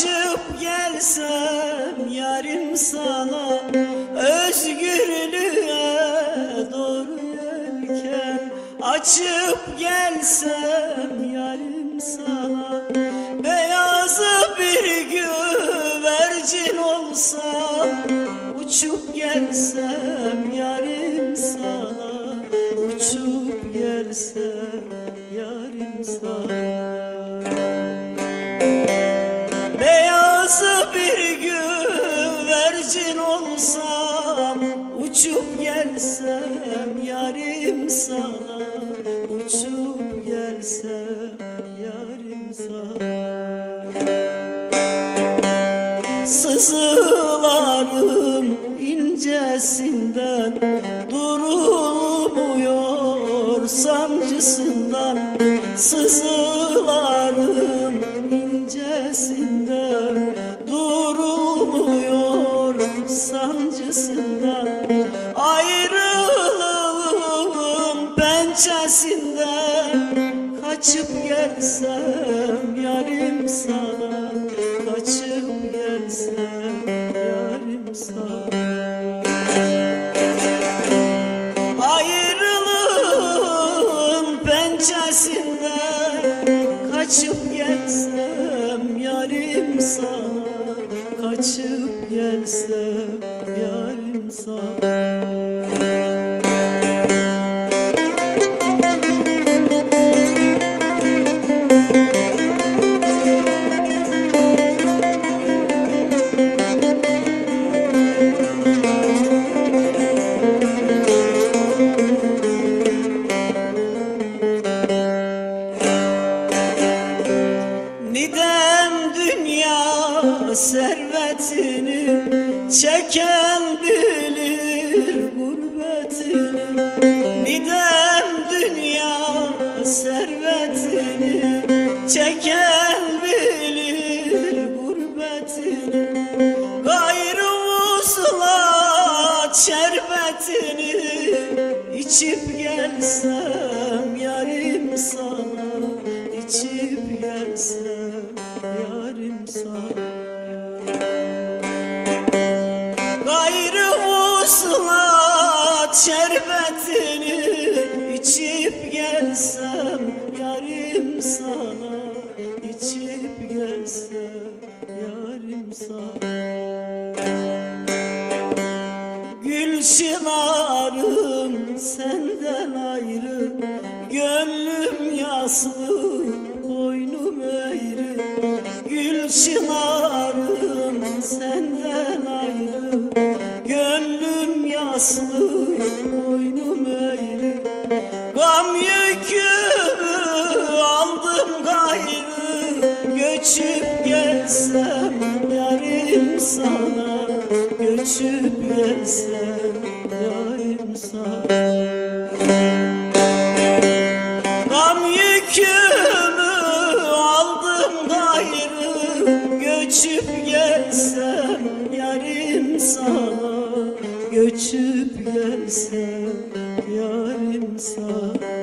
Açıp gelsem yarim sana, özgürlüğe doğru yelken. Açıp gelsem yarim sana, beyaz bir güvercin olsam. Uçup gelsem yarim sana, uçup gelsem yarim sana. Beyaz bir güvercin olsam, uçup gelsem yarim sana, uçup gelsem yarim sana. Sızılarım incesinden, durulmuyor sancısından. Sızılarım incesinden, durulmuyor sancısından. Ayrılığın pençesinden, kaçıp gelsem yarim sana, kaçıp gelsem yarim sana. Ayrılığın pençesinden, kaçıp gelsem yarim sana, kaçıp gelsem yarim sana. Nidem dünya servetini, çeken bilir gurbetini. Nidem dünya servetini, çeken bilir gurbetini. Gayrı vuslat şerbetini, içip gelsem yarim sana, içip gelsem yarim sana. Gayrı vuslat şerbetini, içip gelsem yarim sana, içip gelsem yarim sana. Gül çınarım senden ayrı, gönlüm yaslı, boynum eğri. Gül çınarım senden ayrı, gönlüm yaslı, boynum eğri. Gam yükümü aldım gayrı, göçüp gelsem yarim sana, göçüp gelsem yarim sana. Gam yükümü aldım gayrı, göçüp gelsem yarim sana, göçüp gelsem yarim sana.